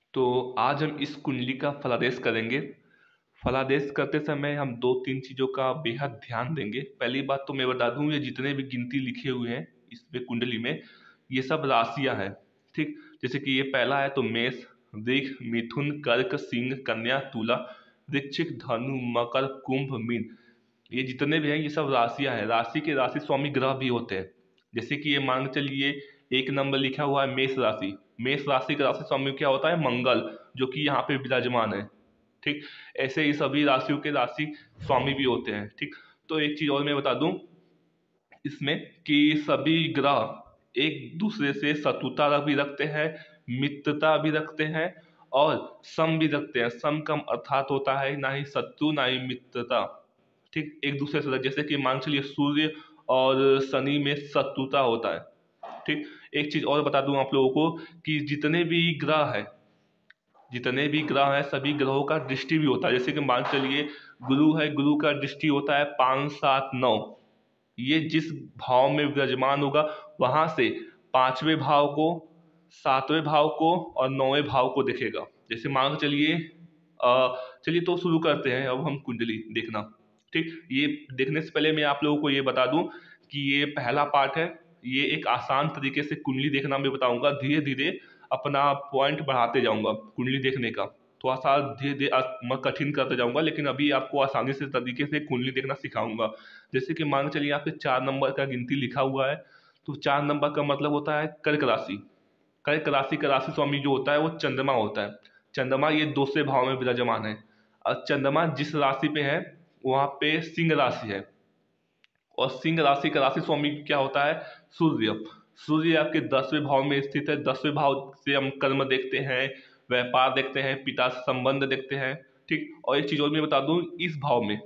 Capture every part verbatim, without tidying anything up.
तो आज हम इस कुंडली का फलादेश करेंगे। फलादेश करते समय हम दो तीन चीज़ों का बेहद ध्यान देंगे। पहली बात तो मैं बता दूं, ये जितने भी गिनती लिखे हुए हैं इसमें कुंडली में, ये सब राशियां हैं। ठीक, जैसे कि ये पहला है तो मेष, वृष, मिथुन, कर्क, सिंह, कन्या, तुला, वृश्चिक, धनु, मकर, कुंभ, मीन। ये जितने भी हैं ये सब राशियां हैं। राशि के राशि स्वामी ग्रह भी होते हैं। जैसे कि ये मान के चलिए एक नंबर लिखा हुआ है मेष राशि। मेष राशि का राशि स्वामी क्या होता है? मंगल, जो कि यहाँ पे विराजमान है। ठीक, ऐसे ही सभी राशियों के राशि स्वामी भी होते हैं। ठीक, तो एक चीज और मैं बता दूं इसमें कि सभी ग्रह एक दूसरे से शत्रुता भी रखते हैं, मित्रता भी रखते हैं और सम भी रखते हैं। सम का अर्थात होता है ना ही शत्रु ना ही मित्रता। ठीक, एक दूसरे से, जैसे कि मान चलिए सूर्य और शनि में शत्रुता होता है। ठीक, एक चीज और बता दूं आप लोगों को कि जितने भी ग्रह है जितने भी ग्रह हैं सभी ग्रहों का दृष्टि भी होता है। जैसे कि मान चलिए गुरु है, गुरु का दृष्टि होता है पाँच सात नौ। ये जिस भाव में विराजमान होगा वहां से पांचवें भाव को, सातवें भाव को और नौवें भाव को देखेगा। जैसे मान के चलिए अ, चलिए तो शुरू करते हैं अब हम कुंडली देखना। ठीक, ये देखने से पहले मैं आप लोगों को ये बता दूं कि ये पहला पार्ट है। ये एक आसान तरीके से कुंडली देखना मैं बताऊंगा। धीरे धीरे अपना पॉइंट बढ़ाते जाऊंगा कुंडली देखने का। थोड़ा सा धीरे धीरे आ- मैं कठिन करते जाऊंगा, लेकिन अभी आपको आसानी से तरीके से कुंडली देखना सिखाऊंगा। जैसे कि मान के चलिए यहाँ पे चार नंबर का गिनती लिखा हुआ है, तो चार नंबर का मतलब होता है कर्क राशि। कर्क राशि का राशि स्वामी जो होता है वो चंद्रमा होता है। चंद्रमा ये दूसरे भाव में विराजमान है। और चंद्रमा जिस राशि पे है वहां पे सिंह राशि है। और सिंह राशि का राशि स्वामी क्या होता है? सूर्य। सूर्य आपके दसवें भाव में स्थित है। दसवें भाव से हम कर्म देखते हैं, व्यापार देखते हैं, पिता से संबंध देखते हैं। ठीक, और एक चीज और मैं बता दूं, इस भाव में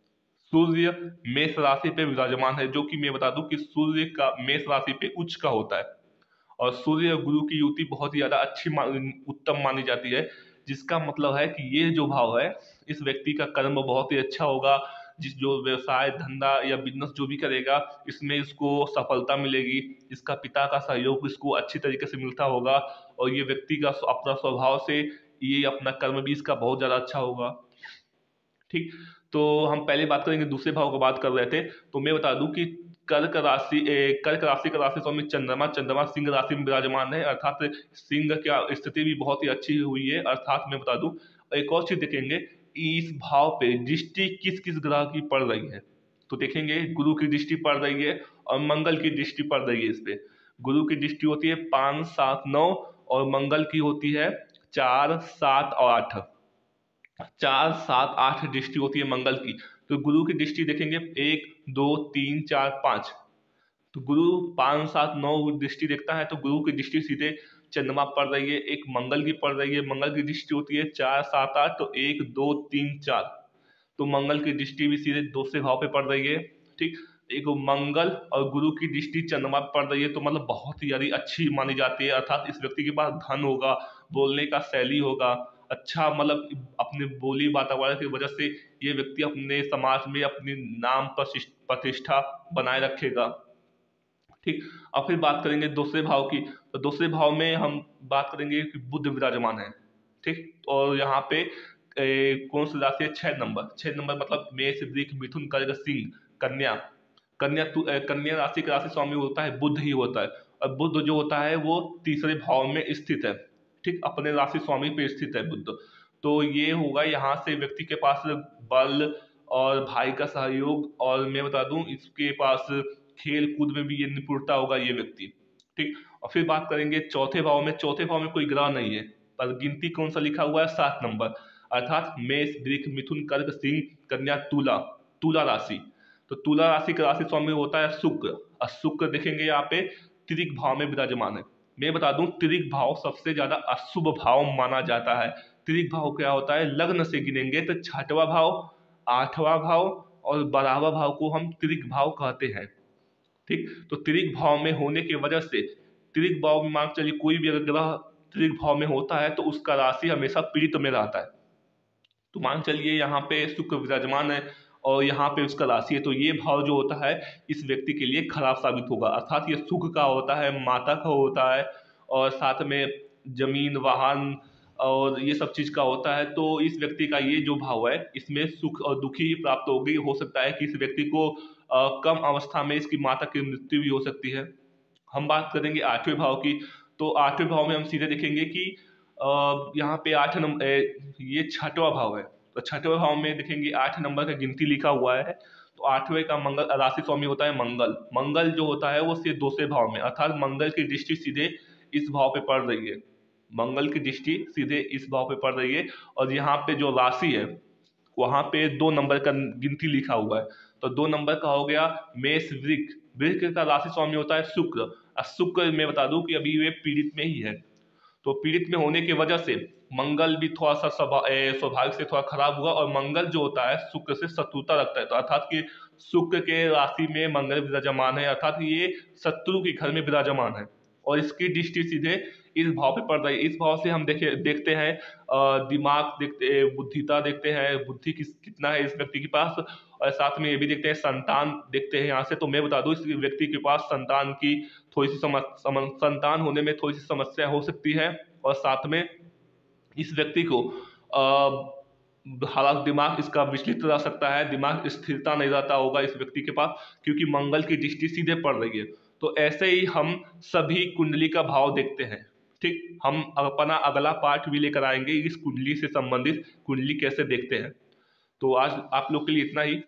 सूर्य मेष राशि पे विराजमान है, जो कि मैं बता दूं कि सूर्य का मेष राशि पे उच्च का होता है। और सूर्य और गुरु की युति बहुत ही ज्यादा अच्छी मा, उत्तम मानी जाती है। जिसका मतलब है कि ये जो भाव है इस व्यक्ति का कर्म बहुत ही अच्छा होगा। जिस जो व्यवसाय धंधा या बिजनेस जो भी करेगा इसमें इसको सफलता मिलेगी। इसका पिता का सहयोग इसको अच्छी तरीके से मिलता होगा। और ये व्यक्ति का अपना स्वभाव से ये अपना कर्म भी इसका बहुत ज्यादा अच्छा होगा। ठीक, तो हम पहले बात करेंगे दूसरे भाव की बात कर रहे थे। तो मैं बता दूं कि कर्क राशि ए, कर्क राशि का राशि स्वामी चंद्रमा। चंद्रमा सिंह राशि में विराजमान है, अर्थात सिंह की स्थिति भी बहुत ही अच्छी हुई है। अर्थात मैं बता दूं एक और चीज देखेंगे, इस भाव पे दृष्टि किस किस ग्रह की पड़ रही है। तो देखेंगे गुरु की दृष्टि पड़ रही है और मंगल की दृष्टि पड़ रही है इस पे। गुरु की दृष्टि होती है पाँच सात नौ और मंगल की होती है चार सात और आठ। चार सात आठ दृष्टि होती है मंगल की। तो गुरु की दृष्टि देखेंगे एक दो तीन चार पांच। तो गुरु पांच सात नौ दृष्टि देखता है, तो गुरु की दृष्टि सीधे चंद्रमा पड़ रही है, एक मंगल की पड़ रही है। मंगल की दृष्टि होती है चार सात आठ, तो एक दो तीन चार। तो मंगल की दृष्टि भी सीधे दूसरे भाव पे पड़ रही है। ठीक, एक मंगल और गुरु की दृष्टि चंद्रमा पे पड़ रही है, तो मतलब बहुत ही ज्यादा अच्छी मानी जाती है। अर्थात इस व्यक्ति के पास धन होगा, बोलने का शैली होगा अच्छा, मतलब अपने बोली वातावरण की वजह से ये व्यक्ति अपने समाज में अपनी नाम प्रतिष्ठ- प्रतिष्ठा बनाए रखेगा। ठीक, अब फिर बात करेंगे दूसरे भाव की। तो दूसरे भाव में हम बात करेंगे कि बुध विराजमान है। ठीक, और यहाँ पे ए, कौन सी राशि है? छह नंबर। छह नंबर मतलब मेष, वृष, मिथुन, कर्क, सिंह, कन्या। कन्या तु- ए, कन्या राशि का राशि स्वामी होता है बुध ही होता है। और बुध जो होता है वो तीसरे भाव में स्थित है। ठीक, अपने राशि स्वामी पे स्थित है बुध। तो ये होगा यहाँ से व्यक्ति के पास बल और भाई का सहयोग, और मैं बता दूं इसके पास खेल कूद में भी ये निपुणता होगा ये व्यक्ति। ठीक, और फिर बात करेंगे चौथे भाव में। चौथे भाव में कोई ग्रह नहीं है, पर गिनती कौन सा लिखा हुआ है? सात नंबर। अर्थात मेष, वृष, मिथुन, कर्क, सिंह, कन्या, तुला। तुला राशि। तो तुला राशि का राशि स्वामी होता है शुक्र। और शुक्र देखेंगे यहाँ पे त्रिक भाव में विराजमान है। मैं बता दूं त्रिक भाव सबसे ज्यादा अशुभ भाव माना जाता है। त्रिक भाव क्या होता है? लग्न से गिनेंगे तो छठवां भाव, आठवां भाव और बारहवां भाव को हम त्रिक भाव कहते हैं। ठीक, तो त्रिक भाव में होने की वजह से त्रिक भाव में मान चलिए कोई भी अगर ग्रह त्रिक भाव में होता है तो उसका राशि हमेशा पीड़ित में रहता है। तो मान चलिए यहाँ पे शुक्र विराजमान है और यहाँ पे उसका राशि है, तो ये भाव जो होता है इस व्यक्ति के लिए खराब साबित होगा। अर्थात ये सुख का होता है, माता का होता है, और साथ में जमीन वाहन और ये सब चीज़ का होता है। तो इस व्यक्ति का ये जो भाव है इसमें सुख और दुखी ही प्राप्त होगी। हो सकता है कि इस व्यक्ति को अ, कम अवस्था में इसकी माता की मृत्यु भी हो सकती है। हम बात करेंगे आठवें भाव की, तो आठवें भाव में हम सीधे देखेंगे कि अ, यहाँ पे आठ नंबर ये छठवां भाव है, तो छठवें भाव में देखेंगे आठ नंबर का गिनती लिखा हुआ है। तो आठवें का मंगल राशि स्वामी होता है मंगल। मंगल जो होता है वो सिर्फ दूसरे भाव में, अर्थात मंगल की दृष्टि सीधे इस भाव पे पड़ रही है। मंगल की दृष्टि सीधे इस भाव पे पड़ रही है और यहाँ पे जो राशि है वहां पे दो नंबर का गिनती लिखा हुआ है। तो दो नंबर का हो गया मेष वृक। वृक का राशि स्वामी होता है शुक्र, और शुक्र मैं बता दूं कि अभी वे पीड़ित में ही है। तो पीड़ित में होने की वजह से मंगल भी थोड़ा सा स्वाभाविक से थोड़ा खराब हुआ, और मंगल जो होता है शुक्र से शत्रुता रखता है। तो अर्थात कि शुक्र के राशि में मंगल विराजमान है, अर्थात ये शत्रु के घर में विराजमान है और इसकी दृष्टि सीधे इस भाव पे पड़ रही है। इस भाव से हम देखे देखते हैं दिमाग देखते, बुद्धिता देखते हैं, बुद्धि किस कितना है इस व्यक्ति के पास, और साथ में ये भी देखते हैं संतान देखते हैं यहाँ से। तो मैं बता दूं इस व्यक्ति के पास संतान की थोड़ी सी सम, सम, संतान होने में थोड़ी सी समस्या हो सकती है, और साथ में इस व्यक्ति को आ, हालांकि दिमाग इसका विचलित रह सकता है, दिमाग स्थिरता नहीं रहता होगा इस व्यक्ति के पास, क्योंकि मंगल की दृष्टि सीधे पड़ रही है। तो ऐसे ही हम सभी कुंडली का भाव देखते हैं। ठीक, हम अपना अगला पार्ट भी लेकर आएंगे इस कुंडली से संबंधित, कुंडली कैसे देखते हैं। तो आज आप लोग के लिए इतना ही।